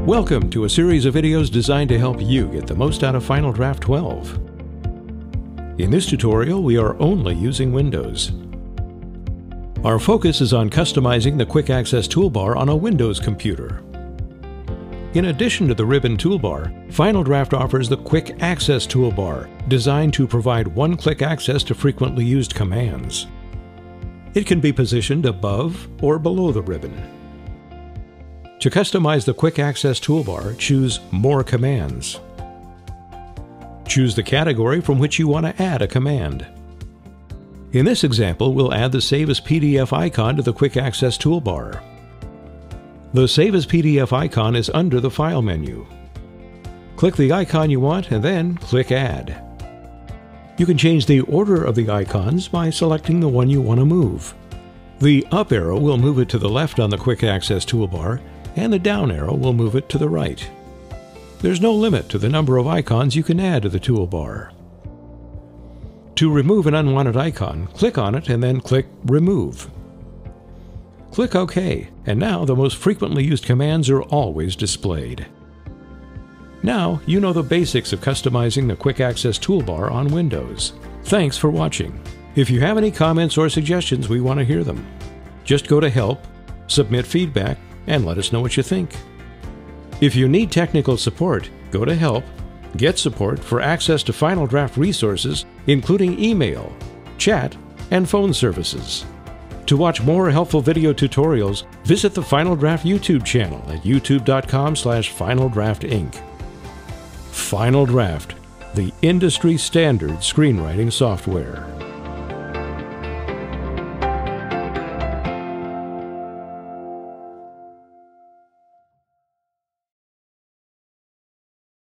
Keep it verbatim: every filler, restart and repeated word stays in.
Welcome to a series of videos designed to help you get the most out of Final Draft twelve. In this tutorial, we are only using Windows. Our focus is on customizing the Quick Access Toolbar on a Windows computer. In addition to the ribbon toolbar, Final Draft offers the Quick Access Toolbar, designed to provide one-click access to frequently used commands. It can be positioned above or below the ribbon. To customize the Quick Access Toolbar, choose More Commands. Choose the category from which you want to add a command. In this example, we'll add the Save as P D F icon to the Quick Access Toolbar. The Save as P D F icon is under the File menu. Click the icon you want and then click Add. You can change the order of the icons by selecting the one you want to move. The up arrow will move it to the left on the Quick Access Toolbar, and the down arrow will move it to the right. There's no limit to the number of icons you can add to the toolbar. To remove an unwanted icon, click on it and then click Remove. Click OK, and now the most frequently used commands are always displayed. Now you know the basics of customizing the Quick Access Toolbar on Windows. Thanks for watching. If you have any comments or suggestions, we want to hear them. Just go to Help, submit feedback, and let us know what you think. If you need technical support, go to Help, get support for access to Final Draft resources, including email, chat, and phone services. To watch more helpful video tutorials, visit the Final Draft YouTube channel at youtube dot com slash Final Draft Incorporated. Final Draft, the industry standard screenwriting software.